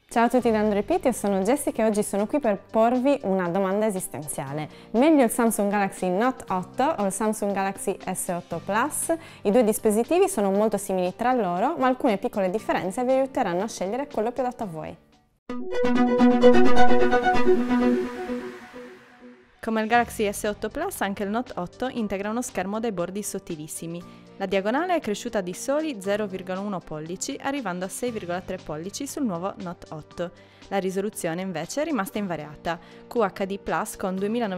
Ciao a tutti da Android Pit, io sono Jessica e oggi sono qui per porvi una domanda esistenziale. Meglio il Samsung Galaxy Note 8 o il Samsung Galaxy S8 Plus? I due dispositivi sono molto simili tra loro, ma alcune piccole differenze vi aiuteranno a scegliere quello più adatto a voi. Come il Galaxy S8 Plus, anche il Note 8 integra uno schermo dai bordi sottilissimi. La diagonale è cresciuta di soli 0,1 pollici, arrivando a 6,3 pollici sul nuovo Note 8. La risoluzione invece è rimasta invariata, QHD Plus con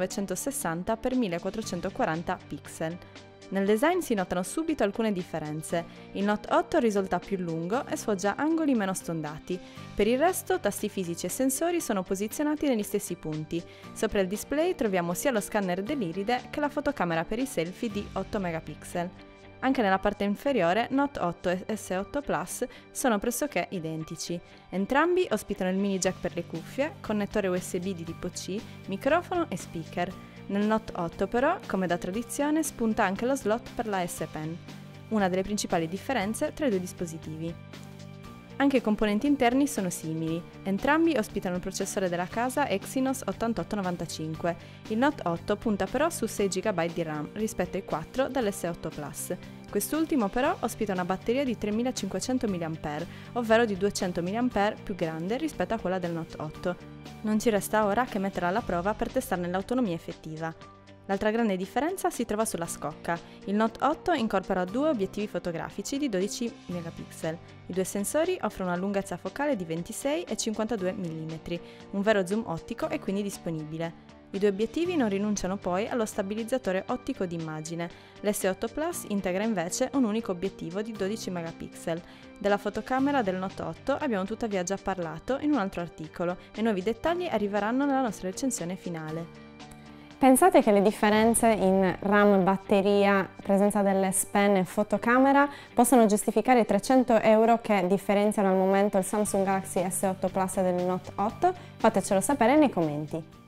2960 x 1440 pixel. Nel design si notano subito alcune differenze. Il Note 8 risulta più lungo e sfoggia angoli meno stondati. Per il resto, tasti fisici e sensori sono posizionati negli stessi punti. Sopra il display troviamo sia lo scanner dell'iride che la fotocamera per i selfie di 8 megapixel. Anche nella parte inferiore, Note 8 e S8 Plus sono pressoché identici. Entrambi ospitano il mini jack per le cuffie, connettore USB di tipo C, microfono e speaker. Nel Note 8 però, come da tradizione, spunta anche lo slot per la S Pen, una delle principali differenze tra i due dispositivi. Anche i componenti interni sono simili, entrambi ospitano il processore della casa Exynos 8895. Il Note 8 punta però su 6 GB di RAM rispetto ai 4 dell'S8 Plus. Quest'ultimo però ospita una batteria di 3500 mAh, ovvero di 200 mAh più grande rispetto a quella del Note 8. Non ci resta ora che metterla alla prova per testarne l'autonomia effettiva. L'altra grande differenza si trova sulla scocca. Il Note 8 incorpora due obiettivi fotografici di 12 megapixel. I due sensori offrono una lunghezza focale di 26 e 52 mm. Un vero zoom ottico è quindi disponibile. I due obiettivi non rinunciano poi allo stabilizzatore ottico d'immagine. L'S8 Plus integra invece un unico obiettivo di 12 megapixel. Della fotocamera del Note 8 abbiamo tuttavia già parlato in un altro articolo e nuovi dettagli arriveranno nella nostra recensione finale. Pensate che le differenze in RAM, batteria, presenza delle S Pen e fotocamera possano giustificare i 300 € che differenziano al momento il Samsung Galaxy S8 Plus del Note 8? Fatecelo sapere nei commenti.